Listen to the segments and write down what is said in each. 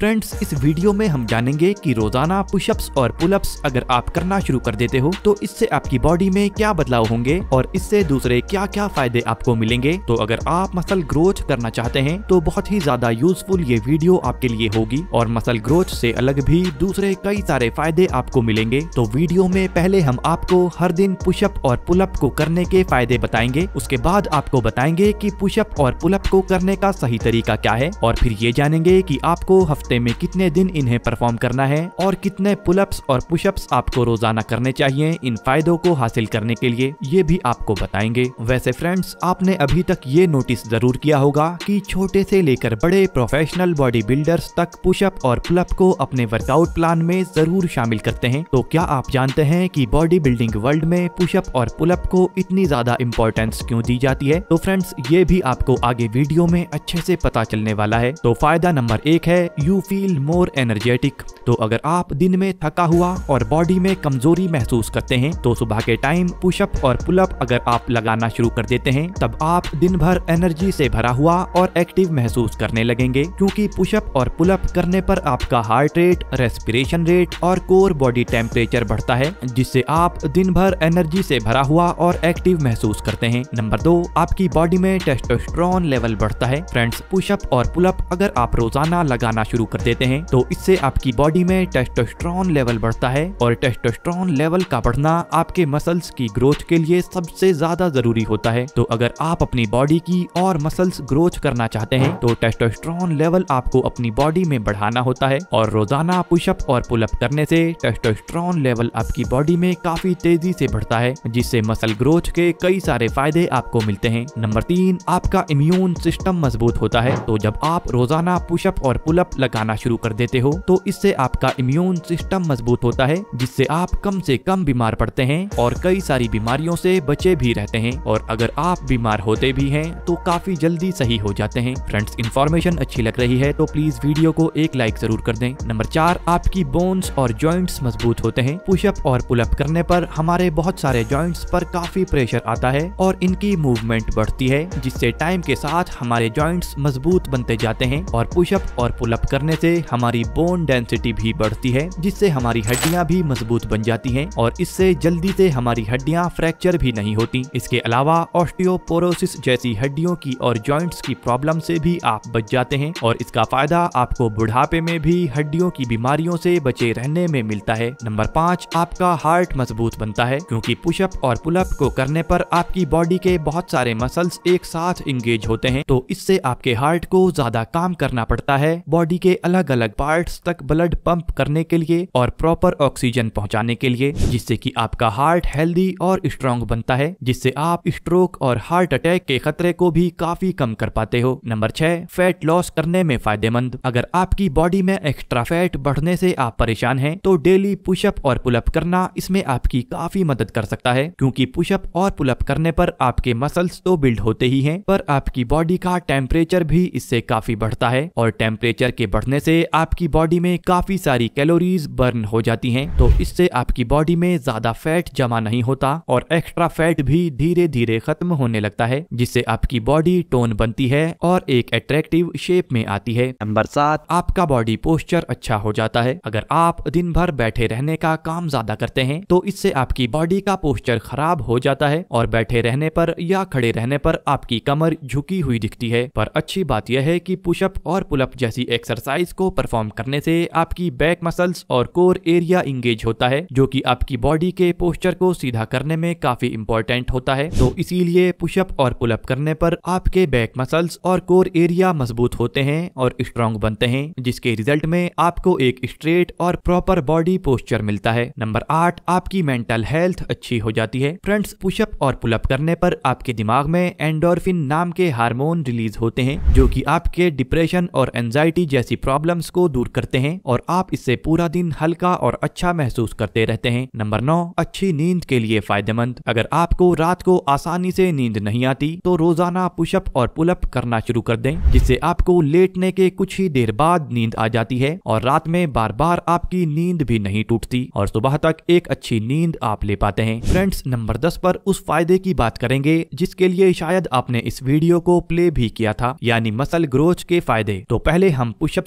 Friends, इस video में हम जानेंगे कि रोजाना पुशअप्स और पुलअप्स अगर आप करना शुरू कर देते हो तो इससे आपकी बॉडी में क्या बदलाव होंगे और इससे दूसरे क्या क्या फायदे आपको मिलेंगे। तो अगर आप मसल ग्रोथ करना चाहते हैं तो बहुत ही ज्यादा यूजफुल ये वीडियो आपके लिए होगी और मसल ग्रोथ से अलग भी दूसरे कई सारे फायदे आपको मिलेंगे। तो वीडियो में पहले हम आपको हर दिन पुशअप और पुलअप को करने के फायदे बताएंगे, उसके बाद आपको बताएंगे कि पुशअप और पुलअप को करने का सही तरीका क्या है और फिर ये जानेंगे कि आपको हफ्ते में कितने दिन इन्हें परफॉर्म करना है और कितने पुलअप्स और पुशअप्स आपको रोजाना करने चाहिए इन फायदों को हासिल करने के लिए, ये भी आपको बताएंगे। वैसे फ्रेंड्स, आपने अभी तक ये नोटिस जरूर किया होगा कि छोटे से लेकर बड़े प्रोफेशनल बॉडी बिल्डर्स तक पुशअप और पुलअप को अपने वर्कआउट प्लान में जरूर शामिल करते हैं। तो क्या आप जानते हैं कि बॉडी बिल्डिंग वर्ल्ड में पुशअप और पुलअप को इतनी ज्यादा इंपॉर्टेंस क्यों दी जाती है? तो फ्रेंड्स, ये भी आपको आगे वीडियो में अच्छे से पता चलने वाला है। तो फायदा नंबर 1 है यू फील मोर एनर्जेटिक। तो अगर आप दिन में थका हुआ और बॉडी में कमजोरी महसूस करते हैं तो सुबह के टाइम पुशअप और पुलअप अगर आप लगाना शुरू कर देते हैं तब आप दिन भर एनर्जी से भरा हुआ और एक्टिव महसूस करने लगेंगे, क्योंकि पुशअप और पुलअप करने पर आपका हार्ट रेट, रेस्पिरेशन रेट और कोर बॉडी टेम्परेचर बढ़ता है, जिससे आप दिन भर एनर्जी से भरा हुआ और एक्टिव महसूस करते हैं। नंबर 2, आपकी बॉडी में टेस्टोस्टेरोन लेवल बढ़ता है। फ्रेंड्स, पुशअप और पुलअप अगर आप रोजाना लगाना शुरू कर देते हैं तो इससे आपकी बॉडी में टेस्टोस्टेरोन लेवल बढ़ता है और टेस्टोस्टेरोन लेवल का बढ़ना आपके मसल्स की ग्रोथ के लिए सबसे ज्यादा जरूरी होता है। तो अगर आप अपनी बॉडी की और मसल्स ग्रोथ करना चाहते हैं तो टेस्टोस्टेरोन लेवल आपको अपनी बॉडी में बढ़ाना होता है और रोजाना पुशअप और पुलअप करने से टेस्टोस्टेरोन लेवल आपकी बॉडी में काफी तेजी से बढ़ता है, जिससे मसल ग्रोथ के कई सारे फायदे आपको मिलते हैं। नंबर 3, आपका इम्यून सिस्टम मजबूत होता है। तो जब आप रोजाना पुशअप और पुलअप लगाना शुरू कर देते हो तो इससे आपका इम्यून सिस्टम मजबूत होता है, जिससे आप कम से कम बीमार पड़ते हैं और कई सारी बीमारियों से बचे भी रहते हैं, और अगर आप बीमार होते भी हैं तो काफी जल्दी सही हो जाते हैं। फ्रेंड्स, इन्फॉर्मेशन अच्छी लग रही है तो प्लीज वीडियो को एक लाइक जरूर कर दें। नंबर 4, आपकी बोन्स और जॉइंट्स मजबूत होते हैं। पुशअप और पुलअप करने पर हमारे बहुत सारे जॉइंट्स पर काफी प्रेशर आता है और इनकी मूवमेंट बढ़ती है, जिससे टाइम के साथ हमारे जॉइंट्स मजबूत बनते जाते हैं और पुशअप और पुलअप करने से हमारी बोन डेंसिटी भी बढ़ती है, जिससे हमारी हड्डियां भी मजबूत बन जाती हैं और इससे जल्दी से हमारी हड्डियां फ्रैक्चर भी नहीं होती। इसके अलावा ऑस्टियोपोरोसिस जैसी हड्डियों की और जॉइंट्स की प्रॉब्लम से भी आप बच जाते हैं और इसका फायदा आपको बुढ़ापे में भी हड्डियों की बीमारियों से बचे रहने में मिलता है। नंबर 5, आपका हार्ट मजबूत बनता है, क्योंकि पुशअप और पुलअप को करने पर आपकी बॉडी के बहुत सारे मसल्स एक साथ इंगेज होते हैं, तो इससे आपके हार्ट को ज्यादा काम करना पड़ता है बॉडी के अलग अलग पार्ट्स तक ब्लड पंप करने के लिए और प्रॉपर ऑक्सीजन पहुंचाने के लिए, जिससे कि आपका हार्ट हेल्दी और स्ट्रांग बनता है, जिससे आप स्ट्रोक और हार्ट अटैक के खतरे को भी काफी कम कर पाते हो। नंबर 6, फैट लॉस करने में फायदेमंद। अगर आपकी बॉडी में एक्स्ट्रा फैट बढ़ने से आप परेशान हैं तो डेली पुशअप और पुलअप करना इसमें आपकी काफी मदद कर सकता है, क्योंकि पुशअप और पुलअप करने पर आपके मसल्स तो बिल्ड होते ही हैं पर आपकी बॉडी का टेम्परेचर भी इससे काफी बढ़ता है और टेम्परेचर के बढ़ने से आपकी बॉडी में काफी सारी कैलोरीज बर्न हो जाती हैं, तो इससे आपकी बॉडी में ज्यादा फैट जमा नहीं होता और एक्स्ट्रा फैट भी धीरे धीरे खत्म होने लगता है, जिससे आपकी बॉडी टोन बनती है और एक अट्रैक्टिव शेप में आती है। नंबर 7, आपका बॉडी पोस्चर अच्छा हो जाता है। अगर आप दिन भर बैठे रहने का काम ज्यादा करते हैं तो इससे आपकी बॉडी का पोस्चर खराब हो जाता है और बैठे रहने पर या खड़े रहने पर आपकी कमर झुकी हुई दिखती है। पर अच्छी बात यह है कि पुशअप और पुलअप जैसी एक्सरसाइज को परफॉर्म करने से आपकी बैक मसल्स और कोर एरिया इंगेज होता है, जो कि आपकी बॉडी के पोस्चर को सीधा करने में काफी इंपॉर्टेंट होता है। तो इसीलिए पुशअप और पुलअप करने पर आपके बैक मसल्स और कोर एरिया मजबूत होते हैं और स्ट्रांग बनते हैं, जिसके रिजल्ट में आपको एक स्ट्रेट और प्रॉपर बॉडी पोस्चर मिलता है। नंबर 8, आपकी मेंटल हेल्थ अच्छी हो जाती है। फ्रेंड्स, पुशअप और पुलअप करने पर आपके दिमाग में एंडोर्फिन नाम के हार्मोन रिलीज होते हैं, जो कि आपके डिप्रेशन और एंजाइटी जैसी प्रॉब्लम्स को दूर करते हैं और आप इससे पूरा दिन हल्का और अच्छा महसूस करते रहते हैं। नंबर 9, अच्छी नींद के लिए फायदेमंद। अगर आपको रात को आसानी से नींद नहीं आती तो रोजाना पुशअप और पुलअप करना शुरू कर दें, जिससे आपको लेटने के कुछ ही देर बाद नींद आ जाती है और रात में बार बार आपकी नींद भी नहीं टूटती और सुबह तक एक अच्छी नींद आप ले पाते हैं। फ्रेंड्स, नंबर 10 पर उस फायदे की बात करेंगे जिसके लिए शायद आपने इस वीडियो को प्ले भी किया था, यानी मसल ग्रोथ के फायदे। तो पहले हम पुशअप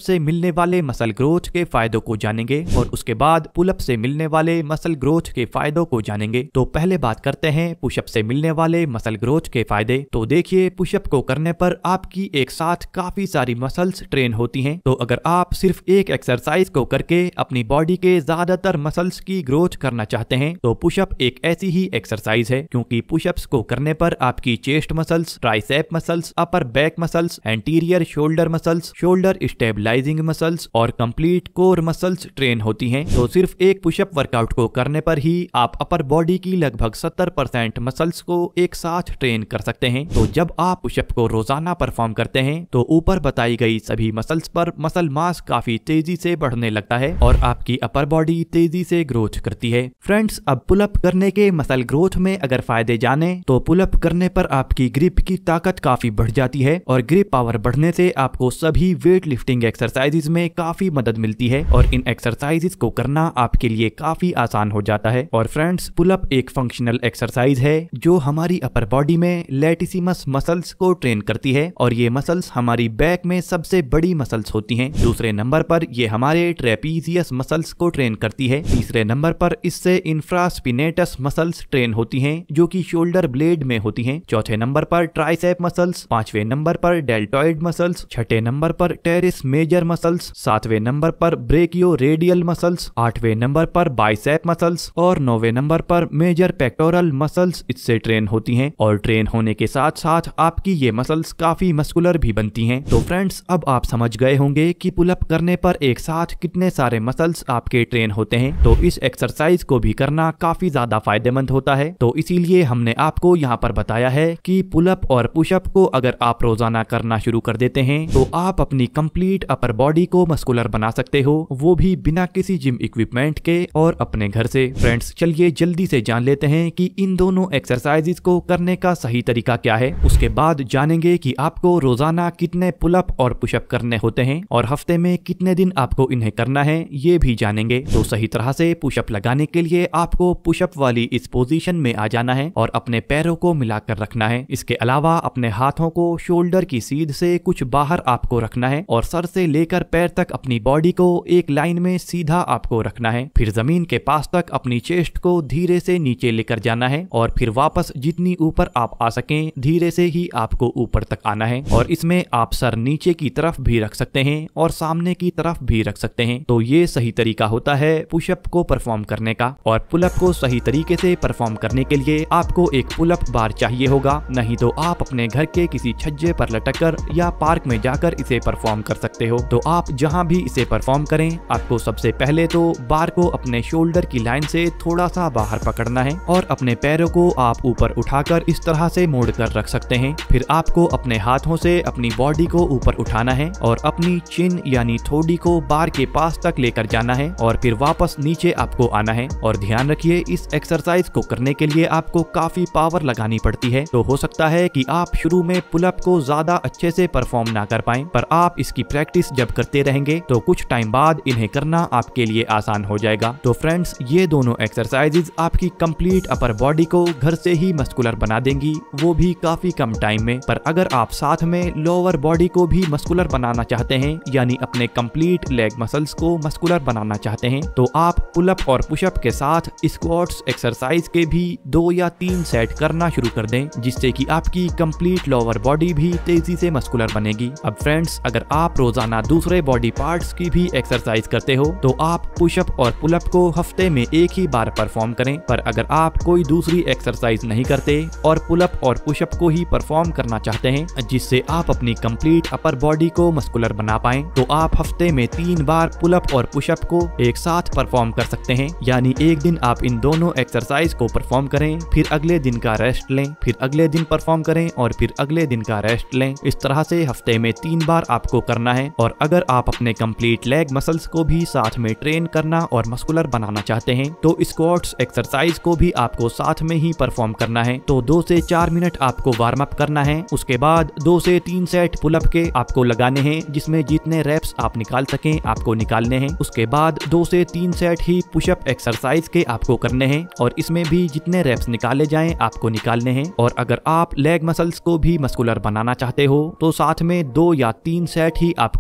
से मिलने वाले मसल ग्रोथ के फायदों को जानेंगे और उसके बाद पुलअप से मिलने वाले मसल ग्रोथ के फायदों को जानेंगे। तो पहले बात करते हैं पुशअप से मिलने वाले मसल ग्रोथ के फायदे। तो देखिए, पुशअप को करने पर आपकी एक साथ काफी सारी मसल्स ट्रेन होती हैं। तो अगर आप सिर्फ एक एक्सरसाइज को करके अपनी बॉडी के ज्यादातर मसल्स की ग्रोथ करना चाहते हैं तो पुशअप एक ऐसी ही एक्सरसाइज है, क्योंकि पुशअप्स को करने पर आपकी chest muscles, tricep muscles, upper back muscles, anterior shoulder muscles, shoulder stabilising muscles और कंप्लीट कोर मसल्स ट्रेन होती हैं। तो सिर्फ एक पुशअप वर्कआउट को करने पर ही आप अपर बॉडी की लगभग 70% मसल्स को एक साथ ट्रेन कर सकते हैं। तो जब आप पुशअप को रोजाना परफॉर्म करते हैं तो ऊपर बताई गई सभी मसल्स पर मसल मास काफी तेजी से बढ़ने लगता है और आपकी अपर बॉडी तेजी से ग्रोथ करती है। फ्रेंड्स, अब पुलअप करने के मसल ग्रोथ में अगर फायदे जाने तो पुलअप करने पर आपकी ग्रिप की ताकत काफी बढ़ जाती है और ग्रिप पावर बढ़ने से आपको सभी वेट लिफ्टिंग एक्सरसाइजेज में काफी मदद मिलती है और इन एक्सरसाइजेज को करना आपके लिए काफी आसान हो जाता है। और फ्रेंड्स, पुलअप एक फंक्शनल एक्सरसाइज है जो हमारी अपर बॉडी में लैटिसिमस मसल्स को ट्रेन करती है और ये मसल्स हमारी बैक में सबसे बड़ी मसल्स होती हैं। दूसरे नंबर पर ये हमारे ट्रेपीजियस मसल्स को ट्रेन करती है। तीसरे नंबर पर इससे इंफ्रास्पिनेटस मसल्स ट्रेन होती हैं जो कि शोल्डर ब्लेड में होती हैं। चौथे नंबर पर ट्राइसेप मसल्स, पांचवें नंबर पर डेल्टॉइड मसल्स, छठे नंबर पर टेरिस मेजर मसल्स, सातवें नंबर पर ब्रेकियो रेडियल मसल्स, आठवें नंबर पर बाइसेप मसल्स और नौवें नंबर पर मेजर पेक्टोरल मसल्स इससे ट्रेन होती हैं। और ट्रेन होने के साथ साथ आपकी ये मसल्स काफी मस्कुलर भी बनती हैं। तो फ्रेंड्स, अब आप समझ गए होंगे कि पुलअप करने पर एक साथ कितने सारे मसल्स आपके ट्रेन होते हैं। तो इस एक्सरसाइज को भी करना काफी ज्यादा फायदेमंद होता है। तो इसीलिए हमने आपको यहाँ पर बताया है कि पुलअप और पुशअप को अगर आप रोजाना करना शुरू कर देते हैं तो आप अपनी कंप्लीट अपर बॉडी को मस्कुलर बना सकते हो, वो भी बिना किसी जिम इक्विपमेंट के और अपने घर से। फ्रेंड्स, चलिए जल्दी से जान लेते हैं कि इन दोनों एक्सरसाइजेज को करने का सही तरीका क्या है। उसके बाद जानेंगे कि आपको रोजाना कितने पुलअप और पुशअप करने होते हैं और हफ्ते में कितने दिन आपको इन्हें करना है ये भी जानेंगे। तो सही तरह से पुशअप लगाने के लिए आपको पुशअप वाली इस पोजीशन में आ जाना है और अपने पैरों को मिलाकर रखना है। इसके अलावा अपने हाथों को शोल्डर की सीध से कुछ बाहर आपको रखना है और सर से लेकर पैर तक अपनी बॉडी को एक लाइन में सीधा आपको रखना है। फिर जमीन के पास तक अपनी चेस्ट को धीरे से नीचे लेकर जाना है और फिर वापस जितनी ऊपर आप आ सकें धीरे से ही आपको ऊपर तक आना है। और इसमें आप सर नीचे की तरफ भी रख सकते हैं और सामने की तरफ भी रख सकते हैं। तो ये सही तरीका होता है पुशअप को परफॉर्म करने का। और पुलअप को सही तरीके से परफॉर्म करने के लिए आपको एक पुलअप बार चाहिए होगा, नहीं तो आप अपने घर के किसी छज्जे पर लटककर या पार्क में जाकर इसे परफॉर्म कर सकते हो। तो आप जहां भी इसे परफॉर्म करें, आपको सबसे पहले तो बार को अपने शोल्डर की लाइन से थोड़ा सा बाहर पकड़ना है और अपने पैरों को आप ऊपर उठाकर इस तरह से मोड़ कर रख सकते हैं। फिर आपको अपने हाथों से अपनी बॉडी को ऊपर उठाना है और अपनी चिन यानी थोड़ी को बार के पास तक लेकर जाना है और फिर वापस नीचे आपको आना है। और ध्यान रखिए, इस एक्सरसाइज को करने के लिए आपको काफी पावर लगानी पड़ती है। तो हो सकता है कि आप शुरू में पुलअप को ज्यादा अच्छे से परफॉर्म ना कर पाएं, पर आप इसकी प्रैक्टिस जब करते रहेंगे तो कुछ टाइम बाद इन्हें करना आपके लिए आसान हो जाएगा। तो फ्रेंड्स, ये दोनों एक्सरसाइजेज आपकी कंप्लीट अपर बॉडी को घर से ही मस्कुलर बना देंगी, वो भी काफी कम टाइम में। पर अगर आप साथ में लोअर बॉडी को भी मस्कुलर बनाना चाहते हैं, यानी अपने कंप्लीट लेग मसल्स को मस्कुलर बनाना चाहते हैं, तो आप पुलअप और पुशअप के साथ स्क्वाट्स एक्सरसाइज के भी 2 या 3 सेट करना शुरू कर दें, जिससे कि आपकी कंप्लीट लोअर बॉडी भी तेजी से मस्कुलर बनेगी। अब फ्रेंड्स, अगर आप रोजाना दूसरे बॉडी पार्ट्स की भी एक्सरसाइज करते हो तो आप पुशअप और पुलअप को हफ्ते में एक ही बार परफॉर्म करें। पर अगर आप कोई दूसरी एक्सरसाइज नहीं करते और पुलअप और पुशअप को ही परफॉर्म करना चाहते हैं, जिससे आप अपनी कंप्लीट अपर बॉडी को मस्कुलर बना पाएं, तो आप हफ्ते में 3 बार पुलअप और पुशअप को एक साथ परफॉर्म कर सकते हैं। यानी एक दिन आप इन दोनों एक्सरसाइज को परफॉर्म करें, फिर अगले दिन का रेस्ट लें, फिर अगले दिन परफॉर्म करें और फिर अगले दिन का रेस्ट लें। इस तरह से हफ्ते में 3 बार आपको करना है। और अगर आप अपने कंप्लीट लेग मसल्स को भी साथ में ट्रेन करना और मस्कुलर बनाना चाहते हैं, तो स्क्वाट्स एक्सरसाइज को भी आपको साथ में ही परफॉर्म करना है। तो 2 से 4 मिनट आपको वार्म अप करना है। उसके बाद 2 से 3 सेट पुलअप के आपको लगाने हैं, जिसमें जितने रेप्स आप निकाल सकें आपको निकालने हैं। उसके बाद 2 से 3 सेट ही पुशअप एक्सरसाइज के आपको करने हैं और इसमें भी जितने रेप्स निकाले जाएं आपको निकालने हैं। और अगर आप लेग मसल्स को भी मस्कुलर बनाना चाहते हो तो साथ में 2 या 3 सेट ही आपको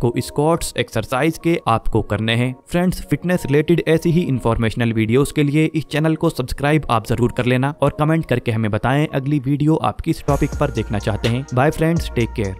आपको स्क्वाट्स एक्सरसाइज के आपको करने हैं। फ्रेंड्स, फिटनेस रिलेटेड ऐसी ही इंफॉर्मेशनल वीडियोस के लिए इस चैनल को सब्सक्राइब आप जरूर कर लेना और कमेंट करके हमें बताएं अगली वीडियो आप किस टॉपिक पर देखना चाहते हैं। Bye friends, take care.